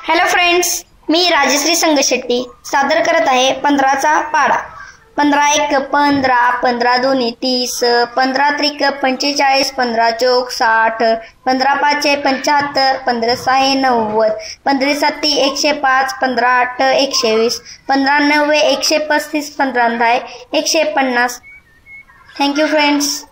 Hello friends, मी राजश्री संगशेट्टी सादर करत आहे 15चा पाढा। 15 एक 15, 15 दोन्ही 30, 15 त्रिक 45, 15 चौक 60, 15 पाचे 75, 15 सहा 90, 15 साती 105, 15 आठ 120, 15 नव्वे 135, 15 दहा 150। Thank you friends.